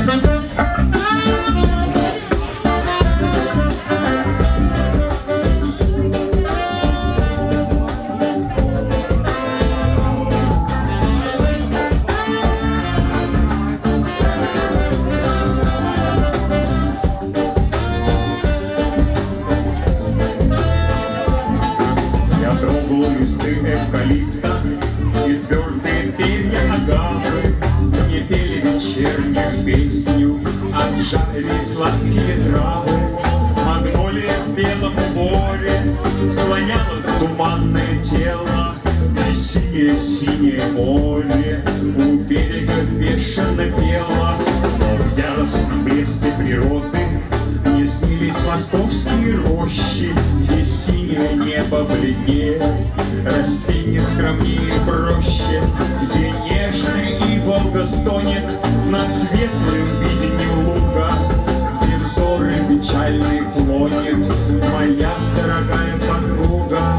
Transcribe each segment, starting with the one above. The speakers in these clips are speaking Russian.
Листы эвкалипта и твердые перья агавы мне пели вечернюю песню, обжарили сладкие травы. Магнолия в белом уборе склоняла туманное тело, и синее-синее море у берега бешено пело. Но в яростном блеске природы мне снились московские рощи, где синее небо бледнее, растения скромнее и проще, где нежный и Волга стонет над светлым видением луга, где взоры печальные клонит моя дорогая подруга.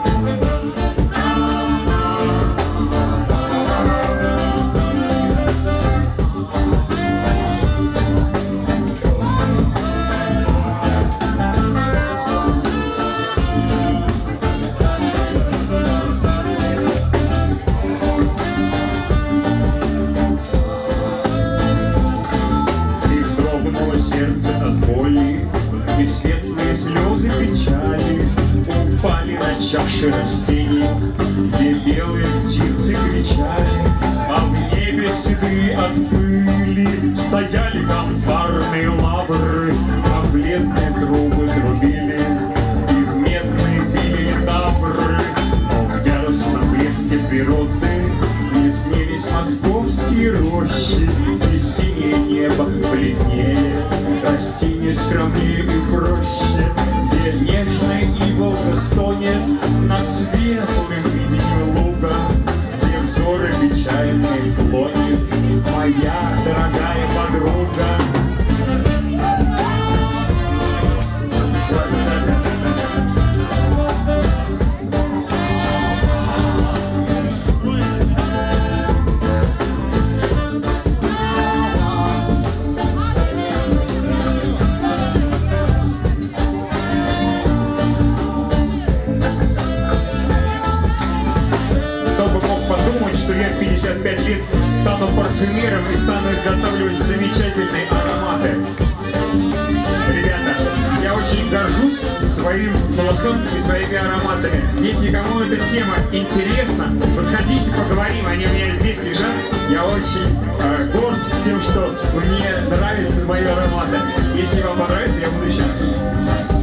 Сердце от боли и светлые слезы печали упали на чаши растений, где белые птицы кричали, а в небе седые от пыли стояли камфорные лавры, а бледные трубы трубили и в медные били литавры. Но в яростном блеске природы мне снились московские рощи, и синее небо бледнее, растения скромнее и проще, где нежная и Волга стонет над светлым видением луга, где взоры печальные клонит моя дорогая подруга. Что я в 55 лет стану парфюмером и стану изготавливать замечательные ароматы. Ребята, я очень горжусь своим голосом и своими ароматами. Если кому эта тема интересна, подходите, поговорим, они у меня здесь лежат. Я очень горд тем, что мне нравятся мои ароматы. Если вам понравится, я буду счастлив.